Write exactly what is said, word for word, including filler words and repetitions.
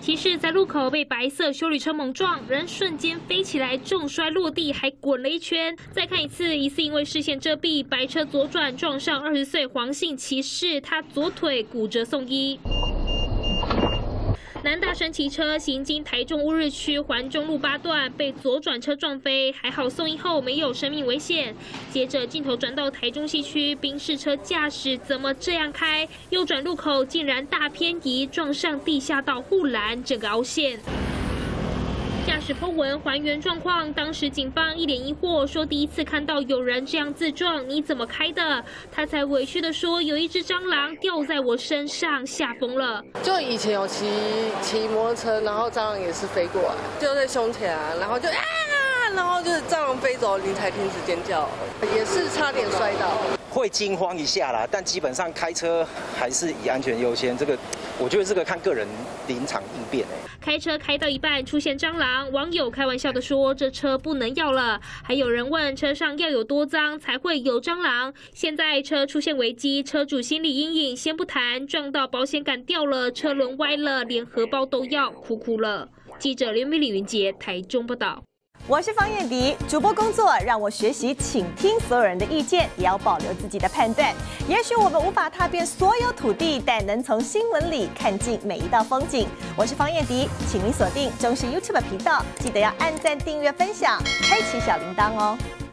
骑士在路口被白色休旅车猛撞，人瞬间飞起来，重摔落地，还滚了一圈。再看一次，疑似因为视线遮蔽，白车左转撞上二十岁黄姓骑士，他左腿骨折送医。 男大生骑车行经台中乌日区环中路八段，被左转车撞飞，还好送医后没有生命危险。接着镜头转到台中西区，宾士车驾驶怎么这样开？右转路口竟然大偏移，撞上地下道护栏，整个凹陷。 驾驶po文还原状况，当时警方一脸疑惑，说第一次看到有人这样自撞，你怎么开的？他才委屈的说，有一只蟑螂掉在我身上，吓疯了。 就以前有骑骑摩托车，然后蟑螂也是飞过来，就在胸前啊，然后就啊，然后就是蟑螂飞走，你才停止尖叫，也是差点摔倒。 会惊慌一下啦，但基本上开车还是以安全优先。这个，我觉得这个看个人临场应变哎。 开车开到一半出现蟑螂，网友开玩笑的说：“这车不能要了。”还有人问车上要有多脏才会有蟑螂？现在车出现危机，车主心理阴影先不谈，撞到保险杆掉了，车轮歪了，连荷包都要，哭哭了。记者刘美丽、云杰台中报道。 我是方燕迪，主播工作让我学习倾听所有人的意见，也要保留自己的判断。也许我们无法踏遍所有土地，但能从新闻里看尽每一道风景。我是方燕迪，请您锁定中视 YouTube 频道，记得要按赞、订阅、分享，开启小铃铛哦。